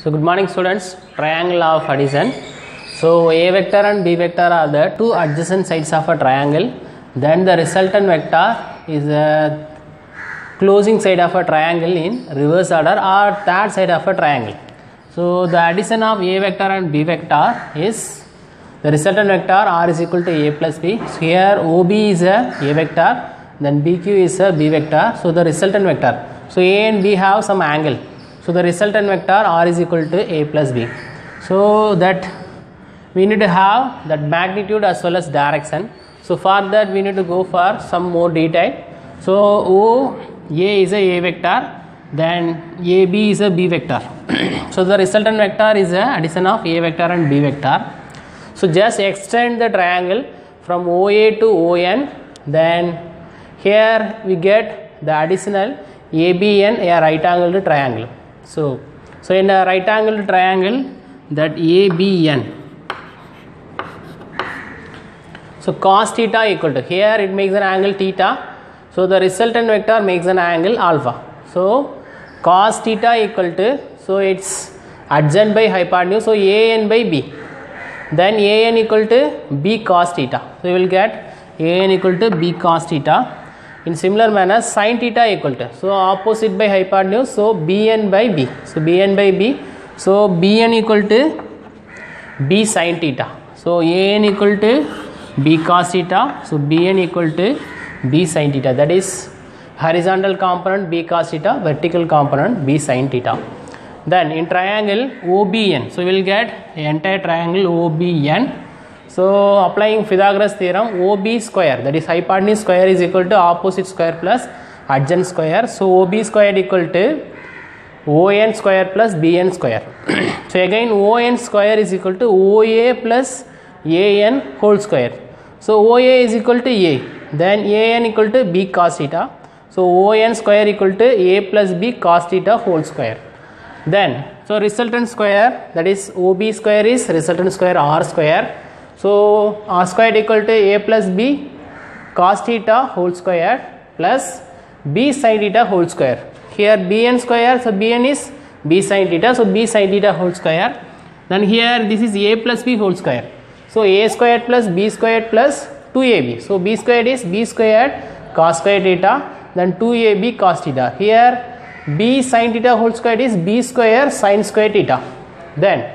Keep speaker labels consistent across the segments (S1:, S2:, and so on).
S1: So good morning students, triangle of addition. So a vector and b vector are the two adjacent sides of a triangle. Then the resultant vector is the closing side of a triangle in reverse order or third side of a triangle. So the addition of a vector and b vector is the resultant vector r is equal to a plus b. So here OB is a vector, then BQ is a b vector. So the resultant vector. So a and b have some angle. So the resultant vector r is equal to a plus b. So that we need to have that magnitude as well as direction. So for that we need to go for some more detail. So A is a vector, then AB is a b vector. So the resultant vector is a addition of a vector and b vector. So just extend the triangle from OA to ON, then here we get the additional ABN, a right angled triangle. So in a right angled triangle, that ABN, so cos theta equal to, here it makes an angle theta, so the resultant vector makes an angle alpha. So cos theta equal to, so it's adjacent by hypotenuse, so AN by B, then AN equal to B cos theta. So you will get AN equal to B cos theta. In similar manner, sin theta equal to, so opposite by hypotenuse, so BN by B. So BN by B, so BN equal to B sin theta. So AN equal to B cos theta, so BN equal to B sin theta. That is horizontal component B cos theta, vertical component B sin theta. Then in triangle OBN, so we will get the entire triangle OBN. So applying Pythagoras theorem, OB square, that is hypotenuse square, is equal to opposite square plus adjacent square. So OB square equal to ON square plus BN square. So again ON square is equal to OA plus AN whole square. So OA is equal to A, then AN equal to B cos theta. So ON square equal to A plus B cos theta whole square. Then so resultant square, that is OB square is resultant square R square. So R square equal to A plus B cos theta whole square plus B sin theta whole square. Here BN square, so BN is B sin theta, so B sin theta whole square. Then here this is A plus B whole square. So A squared plus B squared plus 2AB. So B squared is B squared cos square theta, then 2AB cos theta. Here B sin theta whole square is B square sin square theta. Then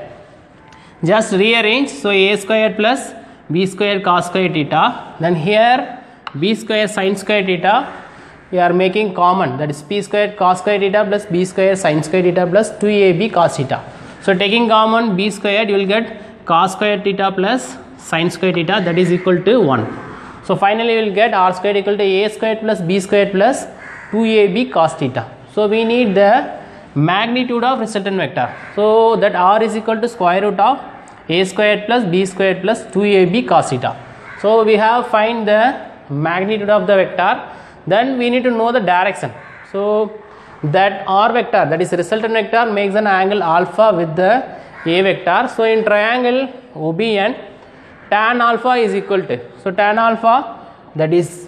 S1: just rearrange, so A square plus B square cos square theta, then here B square sin square theta we are making common, that is P square cos square theta plus B square sin square theta plus 2AB cos theta. So taking common B square, you will get cos square theta plus sin square theta, that is equal to 1. So finally we will get R square equal to A square plus B square plus 2AB cos theta. So we need the magnitude of resultant vector. So that R is equal to square root of A square plus B square plus 2AB cos theta. So we have find the magnitude of the vector. Then we need to know the direction. So that R vector, that is resultant vector, makes an angle alpha with the A vector. So in triangle OBN, tan alpha is equal to, so tan alpha, that is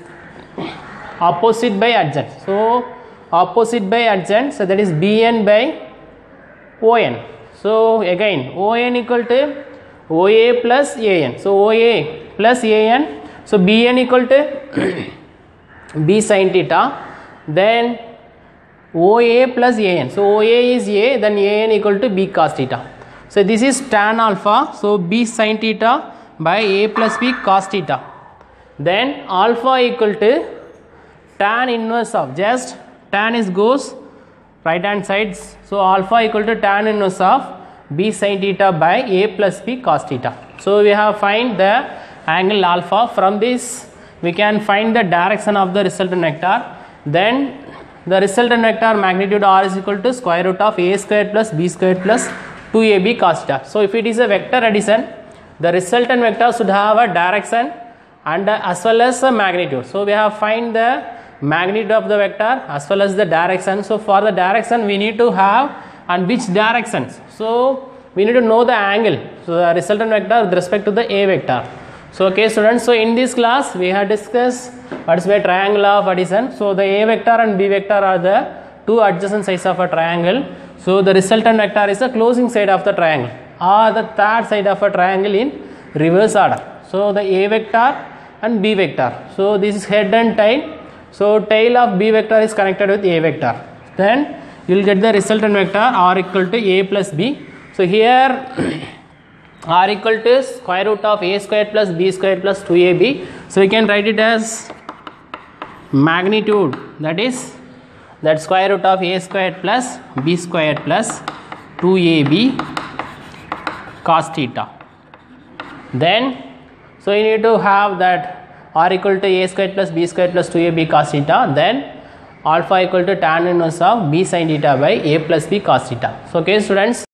S1: opposite by adjacent. So opposite by adjacent, so that is BN by ON. So again ON equal to OA plus AN. So OA plus AN, so BN equal to B sin theta, then OA plus AN. So OA is A, then AN equal to B cos theta. So this is tan alpha, so B sin theta by A plus B cos theta. Then alpha equal to tan inverse of, just tan is goes right hand sides, so alpha equal to tan inverse of B sin theta by A plus B cos theta. So we have find the angle alpha. From this we can find the direction of the resultant vector. Then the resultant vector magnitude R is equal to square root of A square plus B square plus 2AB cos theta. So if it is a vector addition, the resultant vector should have a direction and as well as a magnitude. So we have find the magnitude of the vector as well as the direction. So for the direction we need to have, and which directions, so we need to know the angle, so the resultant vector with respect to the A vector. So okay students, so in this class we have discussed what is by triangle of addition. So the A vector and B vector are the two adjacent sides of a triangle. So the resultant vector is the closing side of the triangle or the third side of a triangle in reverse order. So the A vector and B vector. So this is head and tail. So tail of B vector is connected with A vector. Then you will get the resultant vector R equal to A plus B. So here R equal to square root of A square plus B square plus 2AB. So we can write it as magnitude, that is that square root of A square plus B square plus 2AB cos theta. Then so you need to have that R equal to A square plus B square plus 2AB cos theta. Then alpha equal to tan inverse of B sin theta by A plus B cos theta. So okay students.